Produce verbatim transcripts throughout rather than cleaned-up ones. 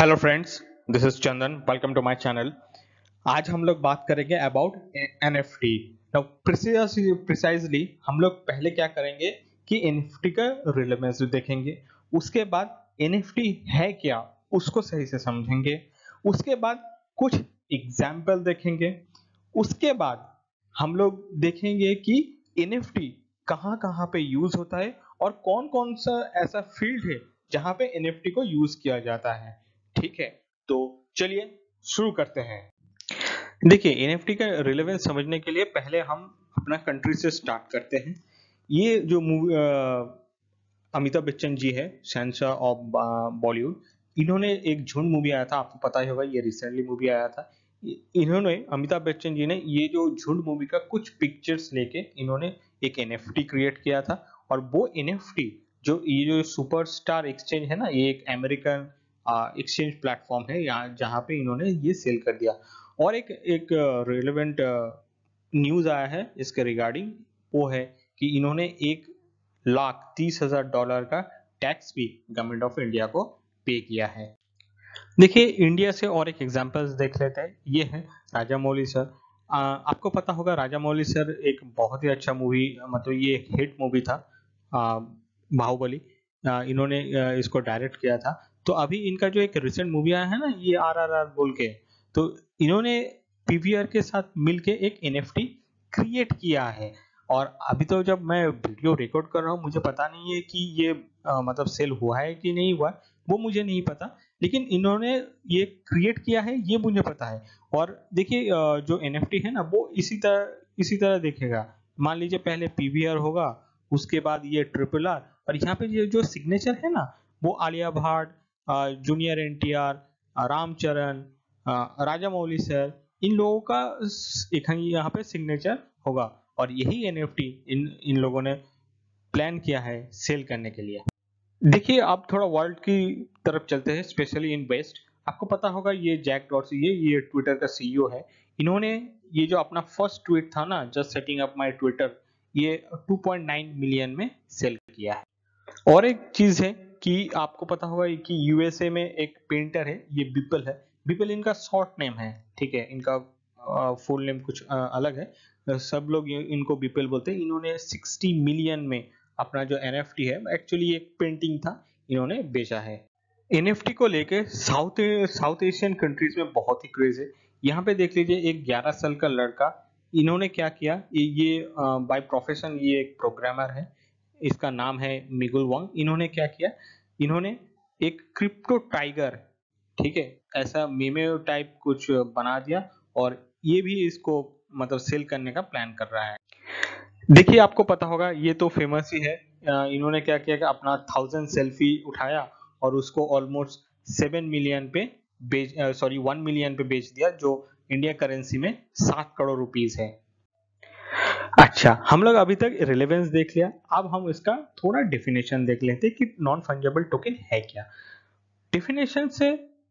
Hello friends, this is Chandan. Welcome to my channel. आज हम लोग बात करेंगे अबाउट एनएफटी। नाउ प्रिसाइजली हम लोग पहले क्या करेंगे कि एनएफटी का रिलेवेंस देखेंगे। उसके बाद एनएफटी है क्या उसको सही से समझेंगे। उसके बाद कुछ एग्जाम्पल देखेंगे। उसके बाद हम लोग देखेंगे कि एनएफटी कहाँ कहाँ पे यूज होता है और कौन कौन सा ऐसा फील्ड है जहाँ पे एनएफटी को यूज किया जाता है। ठीक है, तो चलिए शुरू करते हैं। देखिए, एनएफटी का रिलेवेंस समझने के लिए पहले हम अपना कंट्री से स्टार्ट करते हैं। ये जो मूवी अमिताभ बच्चन जी है, शहंशाह ऑफ बॉलीवुड, इन्होंने एक झुंड मूवी आया था, आपको पता ही होगा, ये रिसेंटली मूवी आया था। इन्होंने अमिताभ बच्चन जी ने ये जो झुंड मूवी का कुछ पिक्चर्स लेके इन्होंने एक एनएफटी क्रिएट किया था। और वो एनएफटी जो ये जो सुपरस्टार एक्सचेंज है ना, ये एक अमेरिकन एक्सचेंज प्लेटफॉर्म है यहाँ, जहाँ पे इन्होंने ये सेल कर दिया। और एक एक रिलेवेंट न्यूज आया है इसके रिगार्डिंग, वो है कि इन्होंने एक लाख तीस हजार डॉलर का टैक्स भी गवर्नमेंट ऑफ इंडिया को पे किया है। देखिए, इंडिया से और एक एग्जांपल्स देख लेते हैं। ये है राजा मौली सर। आ, आपको पता होगा राजा मौली सर एक बहुत ही अच्छा मूवी, मतलब ये एक हिट मूवी था, आ, बाहुबली। आ, इन्होंने आ, इसको डायरेक्ट किया था। तो अभी इनका जो एक रिसेंट मूवी आया है ना, ये आर आर आर बोल के, तो इन्होंने पीवीआर के साथ मिलके एक एनएफटी क्रिएट किया है। और अभी तो जब मैं वीडियो रिकॉर्ड कर रहा हूँ, मुझे पता नहीं है कि ये आ, मतलब सेल हुआ है कि नहीं हुआ है, वो मुझे नहीं पता। लेकिन इन्होंने ये क्रिएट किया है, ये मुझे पता है। और देखिए, जो एनएफटी है ना, वो इसी तरह इसी तरह देखेगा। मान लीजिए पहले पीवीआर होगा, उसके बाद ये ट्रिपल आर, और यहाँ पे ये जो सिग्नेचर है ना, वो Alia Bhatt, junior NTR, Ram Charan, Rajamouli sir, इन लोगों का एक यहाँ पे सिग्नेचर होगा। और यही एनएफटी इन इन लोगों ने प्लान किया है सेल करने के लिए। देखिए, आप थोड़ा वर्ल्ड की तरफ चलते हैं, स्पेशली इन वेस्ट। आपको पता होगा ये जैक डॉर्सी, ये ये ट्विटर का सीईओ है। इन्होंने ये जो अपना फर्स्ट ट्वीट था ना, just setting up my Twitter, ये टू पॉइंट नाइन मिलियन में सेल किया है। और एक चीज है कि आपको पता होगा कि यूएसए में एक पेंटर है, ये बिपल है। बिपल इनका शॉर्ट नेम है, ठीक है। इनका फुल नेम कुछ आ, अलग है, सब लोग इनको बिपल बोलते हैं। इन्होंने सिक्सटी मिलियन में अपना जो एनएफटी है, एक्चुअली एक पेंटिंग था, इन्होंने बेचा है। एनएफटी को लेके साउथ साउथ एशियन कंट्रीज में बहुत ही क्रेज है। यहाँ पे देख लीजिए, एक ग्यारह साल का लड़का, इन्होंने क्या किया, ये, ये बाय प्रोफेशन ये एक प्रोग्रामर है, इसका नाम है मिगुल वांग। इन्होंने क्या किया, इन्होंने एक क्रिप्टो टाइगर, ठीक है, ऐसा मीमे टाइप कुछ बना दिया, और ये भी इसको मतलब सेल करने का प्लान कर रहा है। देखिए, आपको पता होगा, ये तो फेमस ही है। इन्होंने क्या किया कि अपना थाउजेंड सेल्फी उठाया और उसको ऑलमोस्ट सेवन मिलियन पे बेच सॉरी वन मिलियन पे बेच दिया, जो इंडिया करेंसी में सात करोड़ रुपीस है। अच्छा, हम लोग अभी तक रिलेवेंस देख लिया। अब हम इसका थोड़ा डेफिनेशन देख लेते हैं कि नॉन फंजेबल टोकन है क्या। डेफिनेशन से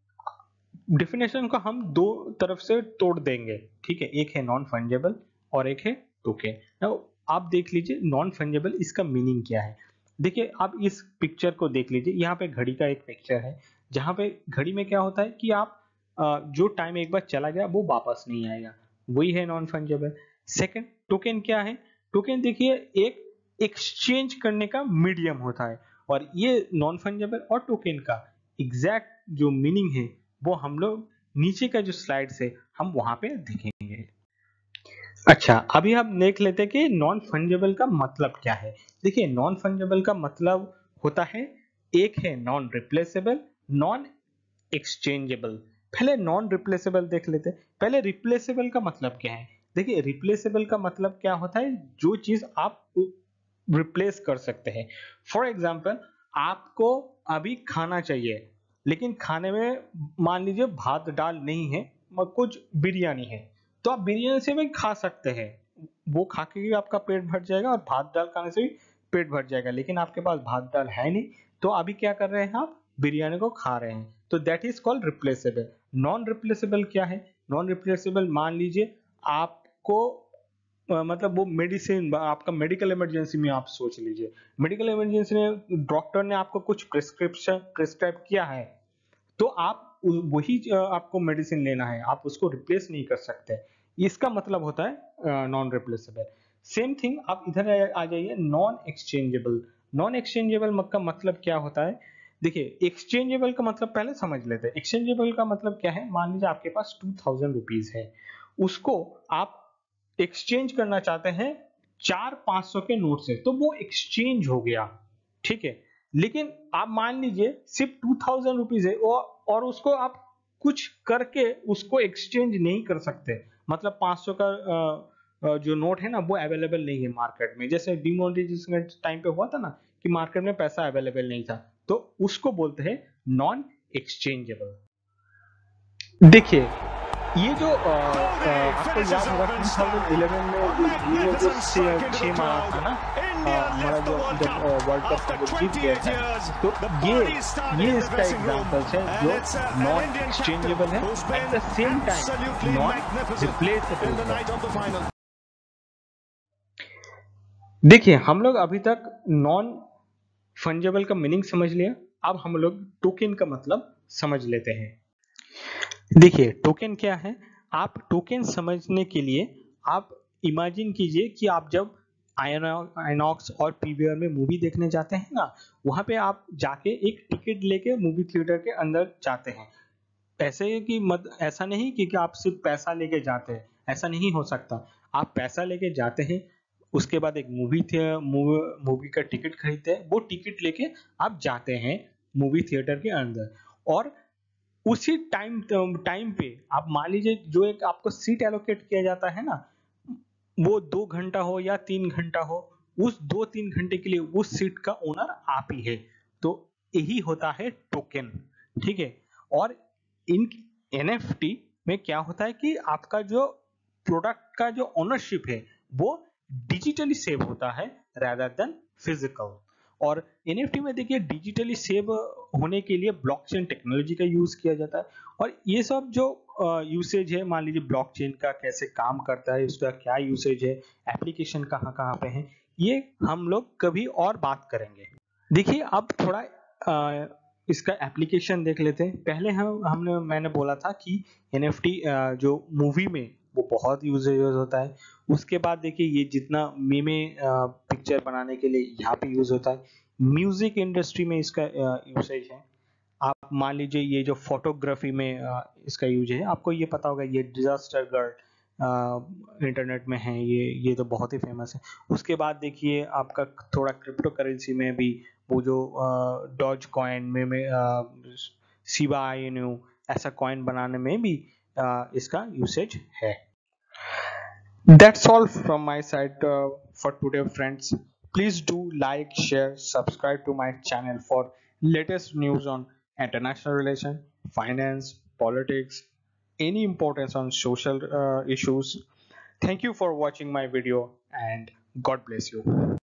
डेफिनेशन को हम दो तरफ से तोड़ देंगे, ठीक है। एक है नॉन फंजेबल और एक है टोकन। नाउ आप देख लीजिए नॉन फंजेबल, इसका मीनिंग क्या है। देखिए, आप इस पिक्चर को देख लीजिए, यहाँ पे घड़ी का एक पिक्चर है, जहाँ पे घड़ी में क्या होता है कि आप जो टाइम एक बार चला गया वो वापस नहीं आएगा, वही है नॉन फंजेबल। सेकंड, टोकन क्या है। टोकन देखिए, एक एक्सचेंज करने का मीडियम होता है। और ये नॉन फंजेबल और टोकन का एग्जैक्ट जो मीनिंग है, वो हम लोग नीचे का जो स्लाइड है हम वहां पे देखेंगे। अच्छा, अभी हम देख लेते हैं कि नॉन फंजेबल का मतलब क्या है। देखिए, नॉन फंजेबल का मतलब होता है, एक है नॉन रिप्लेसेबल, नॉन एक्सचेंजेबल। पहले नॉन रिप्लेसेबल देख लेते हैं। पहले रिप्लेसेबल का मतलब क्या है। देखिए, रिप्लेसेबल का मतलब क्या होता है, जो चीज आप रिप्लेस कर सकते हैं। फॉर एग्जाम्पल, आपको अभी खाना चाहिए, लेकिन खाने में मान लीजिए भात दाल नहीं है, कुछ बिरयानी है, तो आप बिरयानी से भी खा सकते हैं। वो खा के भी आपका पेट भर जाएगा और भात दाल खाने से भी पेट भर जाएगा। लेकिन आपके पास भात दाल है नहीं, तो अभी क्या कर रहे हैं, आप बिरयानी को खा रहे हैं, तो that is called replaceable. Non replaceable क्या है। नॉन रिप्लेसेबल, मान लीजिए आपको मतलब वो मेडिसिन, आपका मेडिकल इमरजेंसी में, आप सोच लीजिए मेडिकल इमरजेंसी में डॉक्टर ने आपको कुछ प्रिस्क्रिप्शन प्रिस्क्राइब किया है, तो आप वही आपको मेडिसिन लेना है, आप उसको रिप्लेस नहीं कर सकते। इसका मतलब होता है नॉन रिप्लेसेबल। सेम थिंग आप इधर आ जाइए, नॉन एक्सचेंजेबल। नॉन एक्सचेंजेबल का मतलब क्या होता है? देखिए, एक्सचेंजेबल का मतलब पहले समझ लेते हैं। एक्सचेंजेबल का मतलब क्या है? मान लीजिए आपके पास टू थाउजेंड रुपीज है, उसको आप एक्सचेंज करना चाहते हैं चार पांच सौ के नोट से, तो वो एक्सचेंज हो गया, ठीक है। लेकिन आप मान लीजिए सिर्फ टू थाउजेंड रुपीज है और उसको आप कुछ करके उसको एक्सचेंज नहीं कर सकते, मतलब पांच सौ का जो नोट है ना वो अवेलेबल नहीं है मार्केट में। जैसे डिमोनेटाइजेशन टाइम पे हुआ था ना कि मार्केट में पैसा अवेलेबल नहीं था, तो उसको बोलते हैं नॉन एक्सचेंजेबल। देखिए, ये जो आ, आ, आपको याद होगा टू थाउजेंड इलेवन में जो धोनी ने जो छह मारा था ना, हमारा जो जब वर्ल्ड कप वो जीत गए थे, तो ये ये इसका एग्जांपल है जो नॉन एक्सचेंजेबल है, at the same time non replaceable. देखिए, हम लोग अभी तक नॉन फंजेबल का मीनिंग समझ लिया, अब हम लोग टोकन का मतलब समझ लेते हैं। देखिए, टोकन क्या है? आप टोकन समझने के लिए आप इमेजिन कीजिए कि आप जब आइनॉक्स और पीवीआर में मूवी देखने जाते हैं ना, वहां पे आप जाके एक टिकट लेके मूवी थिएटर के अंदर जाते हैं। ऐसे कि मत ऐसा नहीं कि, कि आप सिर्फ पैसा लेके जाते हैं, ऐसा नहीं हो सकता। आप पैसा लेके जाते हैं, उसके बाद एक मूवी थे मूवी, मूवी का टिकट खरीदते हैं, वो टिकट लेके आप जाते हैं मूवी थिएटर के अंदर, और उसी टाइम टाइम पे आप मान लीजिए जो एक आपको सीट एलोकेट किया जाता है ना, वो दो घंटा हो या तीन घंटा हो, उस दो तीन घंटे के लिए उस सीट का ओनर आप ही है। तो यही होता है टोकन, ठीक है। और इन एनएफटी में क्या होता है कि आपका जो प्रोडक्ट का जो ओनरशिप है वो डिजिटली सेव होता है rather देन फिजिकल। और एनएफटी में देखिए डिजिटली सेव होने के लिए ब्लॉकचेन टेक्नोलॉजी का यूज किया जाता है। और ये सब जो यूसेज है, मान लीजिए ब्लॉकचेन का कैसे काम करता है, उसका क्या यूसेज है, एप्लीकेशन कहाँ कहाँ पे है, ये हम लोग कभी और बात करेंगे। देखिए, अब थोड़ा आ, इसका एप्लीकेशन देख लेते हैं। पहले हम हमने मैंने बोला था कि एनएफटी जो मूवी में वो बहुत यूजेज होता है। उसके बाद देखिए ये जितना मीमे पिक्चर बनाने के लिए यहाँ पे यूज होता है, म्यूजिक इंडस्ट्री में इसका यूसेज है। आप मान लीजिए ये जो फोटोग्राफी में आ, इसका यूज है, आपको ये पता होगा ये डिजास्टर गर्ल इंटरनेट में है, ये ये तो बहुत ही फेमस है। उसके बाद देखिए आपका थोड़ा क्रिप्टो करेंसी में भी वो जो डॉज कॉइन में, में शिबा इनू ऐसा कॉइन बनाने में भी आ, इसका यूसेज है। That's all from my side uh, for today, friends. Please do like, share, subscribe to my channel for latest news on international relation, finance, politics, any importance on social uh, issues. Thank you for watching my video and God bless you.